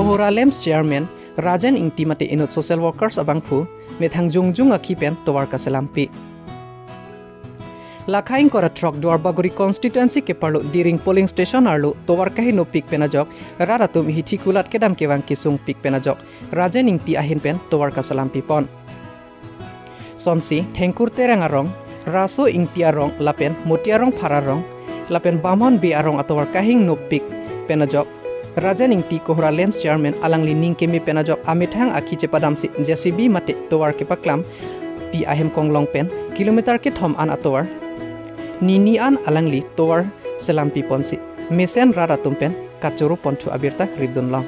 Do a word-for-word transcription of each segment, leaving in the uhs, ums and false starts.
Kohora Lems Chairman Rajan Ingti mate inut social workers abang phu methang jungjung akhipen towar kaselampi. Lakhaing kora truck duar baguri constituency ke parlo diring polling station arlo towar kahi no pik penajok raratum hithi kulat kedam kewang kisung pik penajok Rajan Ingti ahin pen towar kaselampi pon. Sonsi thengkur terang arong raso Ingti arong lapen moti arong phararong lapen bamhon be arong atowar kahing no pik penajok Rajan Ingti Kohora Lems Chairman alangli ningkemi penajok amithang akhi chepadam si J C B mate towar ke paklam pi ahem konglong pen kilometer ke thom an atowar nini an alangli towar selampi ponsi mesen rara tumpen kachoro pontu abirta ridun long.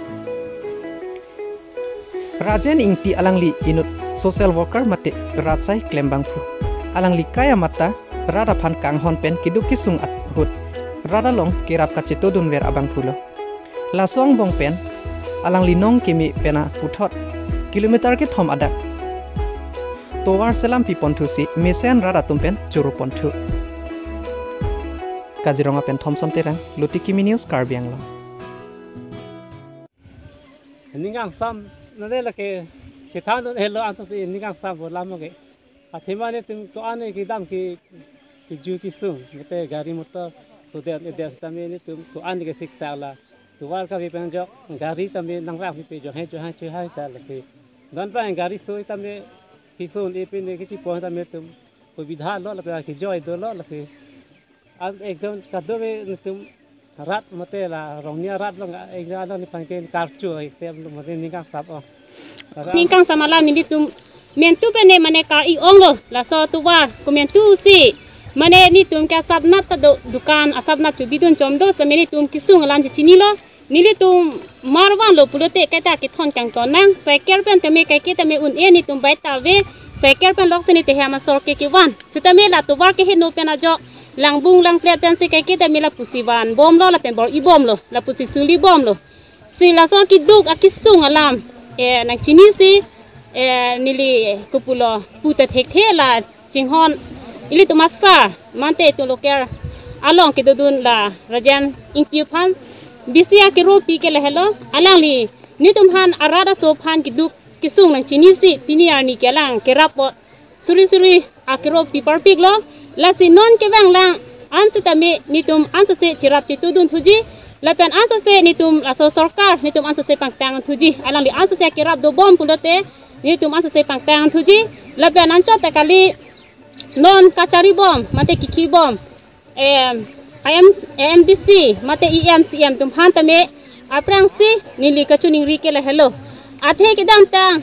Rajan Ingti alangli inut social worker mate ratsai klembang fu alangli kaya mata rara phan kanghon pen kiduki sung at hut rara long kirap kachito dun wer abang phulo lasong bong pen alang linong kimi pena puthot kilometer ke thom adak towar selam pi pontu si mesen rara tumpen juru pontu Kaziranga pen Thompson terang luti kimi news Karbi Anglong ningang sam nade la ke ke than hello anto pe ningang sam bolam ke athima ne tum to ane ki dam ki ki ju ki sung mate gari motor so de de tame ne tum to ane ke sik tala tuwal ka vipen jok gari tame nang ra vi pe jo he jo ha che ha ta la ke dan pa gari so tame ki so le pe ne ki chi po tame tum ko vidha lo la pe ki joy do lo la se ad ekdom kado me tum rat mate la rongnia rat lo ek ja lo ni panken karchu ekte mate ningang sap o ningang samala ni tum men tu pe ne mane kar i ong lo la so tuwar ko men tu si mane ni tum ka sab nat ta dukan asab nat chu bidun chom do sa meni tum kisung lan chini lo nili tum marwan lo pulote kata ki thon kang ton nang cycle pen teme kai ke teme un e ni tum bai ta ve cycle pen lok seni te hama sor ke ki wan sitame la to war ke he no pen a jo lang bung lang plet pen se kai ke teme la pusi wan bom lo la pen bor i bom lo la pusi suli bom lo si la so ki duk a ki sung alam e nang chini si e nili kupulo puta thek the la jinghon ili tu masa mante tu loker along ke dudun la Rajan Ingti phan bisia ke ropi ke lehelo alang li ni tum han arada so phan ki duk kisung nang chini si piniar ni ke lang ke rapo suri suri akro pi parpik lo la si non ke wang lang anse tame ni tum anse se chirap chi tudun thuji la pen anse se ni tum la so sarkar ni tum anse se pangtang thuji alang li anse se ke rap do bom pulote ni tum anse se pangtang thuji la pen ancho ta kali non kacari bom mate kiki bom em I M D C mate E M C M tum phan tame aprang si nili kachuning ri ke la hello athe ke dam tang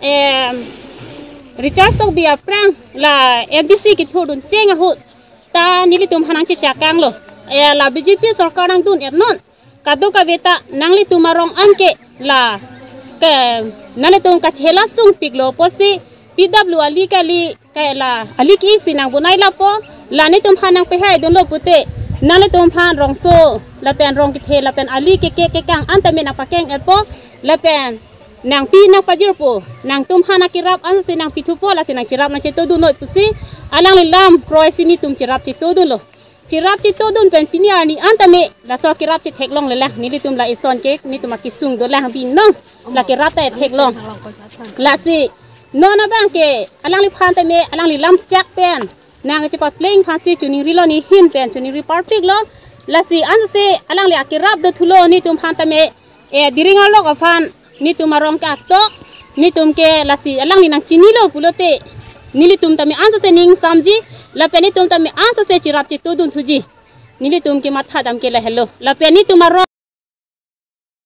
em recharge tok bi aprang la M D C ki thodun chenga hu ta nili tum hanang chi chakang lo e la B J P sarkar nang tun er non kado ka veta nangli tumarong anke la ke nale tum ka chela sung piglo posi P W ali kali kai la ali ki sinang bunai la po la ni tum phanang pe hai don lo pute nale tum phan rong so la pen rong ki the la pen ali ke ke ke kang anta me na pakeng er po la pen nang pi na pajir po nang tum hana kirap an sinang pitu po la sinang chirap na cheto du noi pusi alang li lam kroi sini tum chirap cheto du lo chirap cheto dun pen piniar ni anta me la so kirap che thek long le la ni li tum la ison ke ni tum ki sung do la bi nong la kirap ta thek long la si nona bang ke alang li phan ta me alang li lam chak pen nang che pa playing phan si chuni ri lo ni hin pen chuni ri partik lo la si an se alang li akirap do thulo ni tum phan ta me e diringa lo ka phan ni tum arong ka to ni tum ke la si alang li nang chini lo pulote ni li tum ta me an se ning samji la pe ni tum ta me an se chirap che to dun thuji ni li tum ke matha dam ke la hello la pe ni tum arong